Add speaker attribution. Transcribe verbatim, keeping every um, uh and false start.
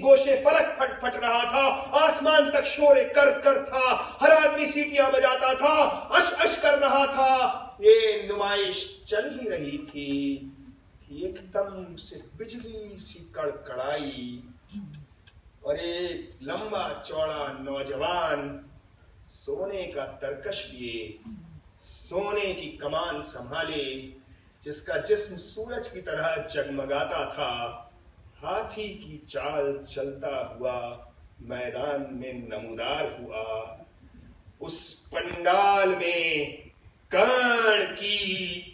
Speaker 1: गोशे फलक फट फट रहा था, आसमान तक शोर कर कर था, हर आदमी सीटियां बजाता था, अश अश कर रहा था। ये नुमाइश चल ही रही थी कि एकदम से बिजली सी कड़कड़ाई और एक लंबा चौड़ा नौजवान सोने का तरकश लिए, सोने की कमान संभाले, जिसका जिस्म सूरज की तरह जगमगाता था, हाथी की चाल चलता हुआ मैदान में नमूदार हुआ। उस पंडाल में कर्ण की